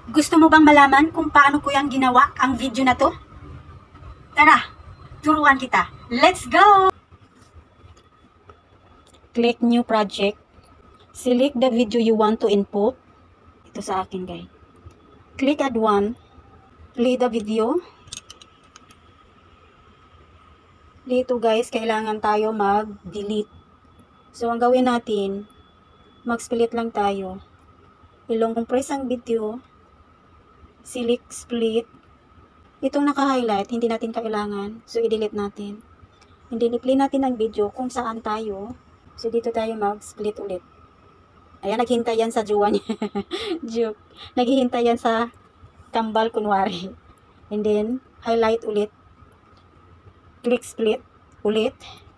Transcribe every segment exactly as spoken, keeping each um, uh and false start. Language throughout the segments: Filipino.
Gusto mo bang malaman kung paano ko yung ginawa ang video na to? Tara, turuan kita. Let's go! Click new project. Select the video you want to input. Ito sa akin, guys. Click add one. Play the video. Dito, guys, kailangan tayo mag-delete. So, ang gawin natin, mag-split lang tayo. Ilong compress ang video. Select split. Itong naka-highlight, hindi natin kailangan. So, i-delete natin. Hindi, i-play natin ang video kung saan tayo. So, dito tayo mag-split ulit. Ayan, naghihintay yan sa jowa niya. Joke. Naghihintay yan sa kambal, kunwari. And then, highlight ulit. Click split ulit.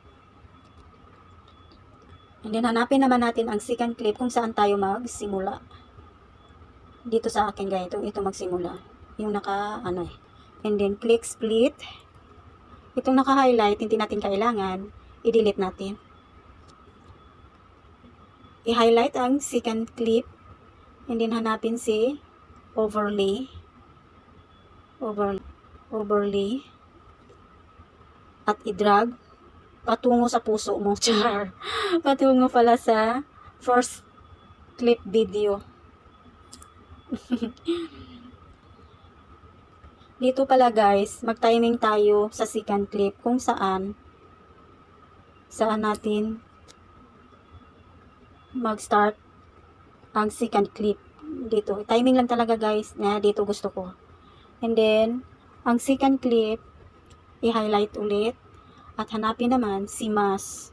And then, hanapin naman natin ang second clip kung saan tayo magsimula. Dito sa akin, guys. Ito, ito magsimula. Yung naka, ano eh. And then, click split. Itong naka-highlight, hindi natin kailangan. I-delete natin. I-highlight ang second clip. And then, hanapin si overlay. Over, overlay. At i-drag. Patungo sa puso mo. Char. Patungo pala sa first clip video. Dito pala, guys, mag-timing tayo sa second clip kung saan saan natin mag-start ang second clip. Dito, timing lang talaga, guys, na dito gusto ko. And then, ang second clip, i-highlight ulit at hanapin naman si mas.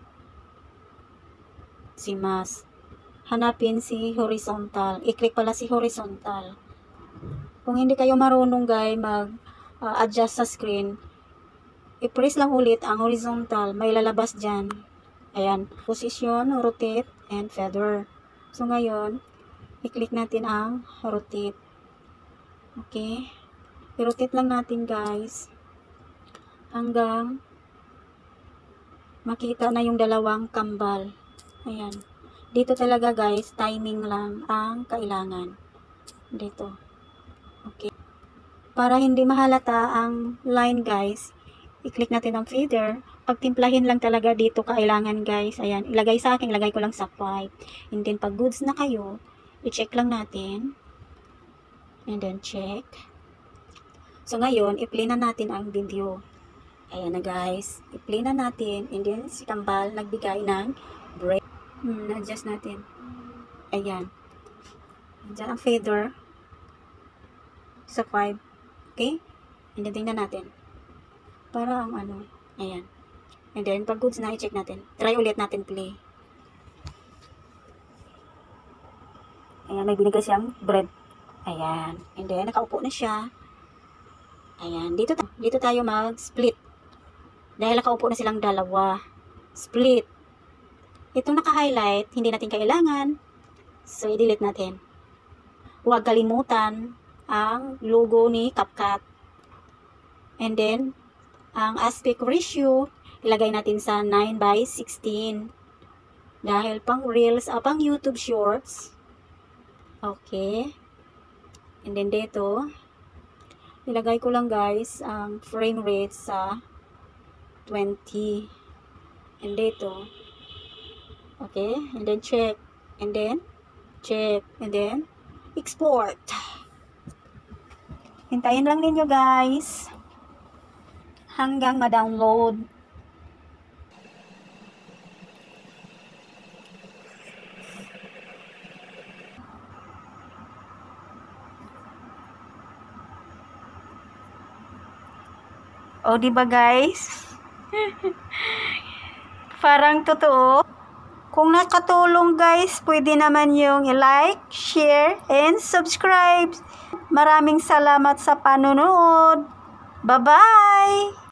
Si mas. Hanapin si horizontal. I-click pala si horizontal. Kung hindi kayo marunong, guys, mag-adjust uh, sa screen, i-press lang ulit ang horizontal. May lalabas dyan. Ayan. Position, rotate, and feather. So, ngayon, i-click natin ang rotate. Okay. I-rotate lang natin, guys. Hanggang makita na yung dalawang kambal. Ayan. Dito talaga, guys, timing lang ang kailangan. Dito. Okay. Para hindi mahalata ang line, guys, i-click natin ang feather. Pagtimplahin lang talaga dito kailangan, guys. Ayan. Ilagay sa akin, ilagay ko lang sa white. And then, pag goods na kayo, i-check lang natin. And then, check. So, ngayon, i-play na natin ang video. Ayan na, guys. I-play na natin. And then, si kambal nagbigay ng break. Hmm, na-adjust natin. Ayan. Diyan ang feather. Sa five. Okay? And then, tingnan natin. Para ang ano. Ayan. And then, pag goods na, i-check natin. Try ulit natin play. Ayan, may binigay siyang bread. Ayan. And then, nakaupo na siya. Ayan. Dito, dito tayo mag-split. Dahil nakaupo na silang dalawa. Split. Itong naka-highlight, hindi natin kailangan. So, i-delete natin. Huwag kalimutan ang logo ni CapCut. And then, ang aspect ratio, ilagay natin sa nine by sixteen. Dahil pang Reels, o pang YouTube Shorts. Okay. And then, dito, ilagay ko lang, guys, ang frame rate sa twenty. And dito, okay, and then check, and then check, and then export. Hintayin lang ninyo, guys, hanggang ma-download. O, diba, guys? Parang totoo. Kung nakatulong, guys, pwede naman yung i-like, share, and subscribe. Maraming salamat sa panonood. Bye-bye!